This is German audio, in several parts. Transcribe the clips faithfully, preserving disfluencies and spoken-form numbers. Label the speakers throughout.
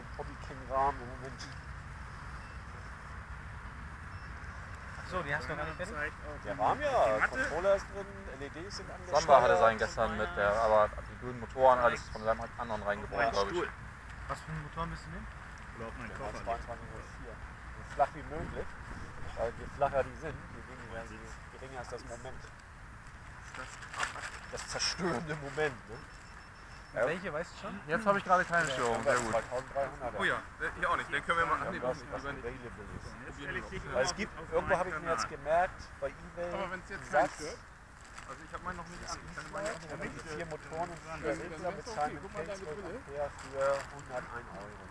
Speaker 1: mein Hobby King Rahmen im Moment.
Speaker 2: Achso, die hast du noch gar nicht fertig?
Speaker 1: Der Rahmen ja, Controller ist drin, L E Ds sind angesteuert.
Speaker 3: Samba hatte seinen gestern mit, der, aber die grünen Motoren, alles von seinem anderen reingebaut,
Speaker 4: Ein
Speaker 3: glaube ich.
Speaker 4: Stuhl.
Speaker 2: Was für einen Motor müsst du nehmen?
Speaker 4: Oder auf meinen
Speaker 1: Der
Speaker 4: Koffer.
Speaker 1: zweiundzwanzig null vier. So flach wie möglich, weil je flacher die sind, je weniger, je geringer ist das Moment. Das zerstörende Moment, ne?
Speaker 2: Ja. Welche, weißt du schon?
Speaker 3: Jetzt habe ich gerade keine Störung, sehr gut.
Speaker 1: zweitausenddreihundert.
Speaker 5: Oh ja, hier auch nicht. Den können wir mal. Ach nee,
Speaker 1: was,
Speaker 5: das
Speaker 1: was
Speaker 5: lieber nicht.
Speaker 1: available ist.
Speaker 4: Jetzt
Speaker 1: Weil es gibt, irgendwo habe ich mir jetzt gemerkt, bei eBay,
Speaker 4: Aber wenn es jetzt
Speaker 1: einen
Speaker 4: keinen
Speaker 1: Satz,
Speaker 4: stört,
Speaker 5: Also ich habe meinen noch nicht an. Ich kann meinen
Speaker 1: da gibt es vier Motoren und vier Regler bezahlen mit Case zwölf Ampere für hundertein Euro.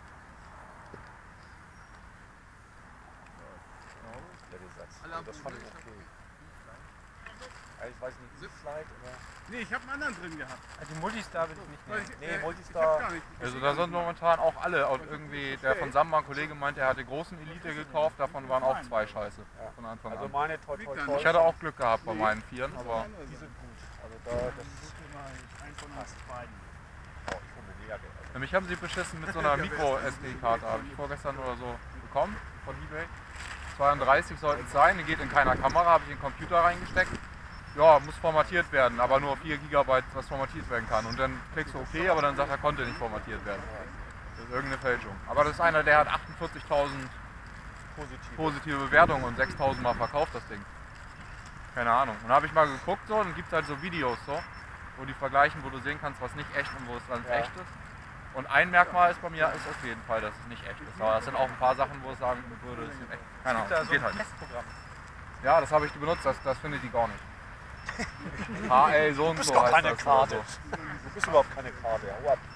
Speaker 1: Level-Satz. Also das fand ich okay. Ja, ich weiß nicht, E-Slide oder...
Speaker 4: nee, ich habe einen anderen drin gehabt.
Speaker 2: Also die Multistar will ich nicht
Speaker 4: Soll
Speaker 2: nehmen.
Speaker 4: ich-
Speaker 1: Nee,
Speaker 4: äh,
Speaker 1: Multistar-
Speaker 4: ich hab gar nicht.
Speaker 3: Also da sind momentan auch alle, und irgendwie der von Samba, ein Kollege meinte, er hatte großen Elite gekauft, davon waren auch zwei scheiße von Anfang
Speaker 1: Also
Speaker 3: an.
Speaker 1: meine toi toi toi.
Speaker 3: Ich hatte auch Glück gehabt bei meinen Vieren, aber
Speaker 1: Die sind gut. Also da, das
Speaker 4: Ein von uns beiden.
Speaker 1: oh, ich hole mir Lehrgeld. Also.
Speaker 3: mich haben sie beschissen mit so einer Micro-S D-Karte, habe ich vorgestern oder so bekommen von eBay. zweiunddreißig sollten es sein, die geht in keiner Kamera, habe ich in den Computer reingesteckt. Ja, muss formatiert werden, aber nur vier Gigabyte, was formatiert werden kann. Und dann klickst du OK, aber dann sagt er, konnte nicht formatiert werden. Das ist irgendeine Fälschung. Aber das ist einer, der hat achtundvierzigtausend
Speaker 1: Positiv.
Speaker 3: positive Bewertungen und sechstausend Mal verkauft das Ding. Keine Ahnung. Und da habe ich mal geguckt so, und gibt es halt so Videos so, wo die vergleichen, wo du sehen kannst, was nicht echt und wo es dann
Speaker 1: Ja.
Speaker 3: echt ist. Und ein Merkmal ist bei mir ist auf jeden Fall, dass es nicht echt ist. Aber das sind auch ein paar Sachen, wo ich sagen würde, es sind echt. Keine Ahnung,
Speaker 2: Da
Speaker 3: das
Speaker 2: so
Speaker 3: geht
Speaker 2: ein
Speaker 3: halt nicht.
Speaker 2: Testprogramm.
Speaker 3: Ja, das habe ich benutzt, das, das findet die gar nicht. H L so
Speaker 1: Du
Speaker 3: und
Speaker 1: bist
Speaker 3: so
Speaker 1: doch
Speaker 3: heißt
Speaker 1: keine
Speaker 3: das oder
Speaker 1: Karte.
Speaker 3: so.
Speaker 1: Du bist überhaupt keine Karte. Hau ab.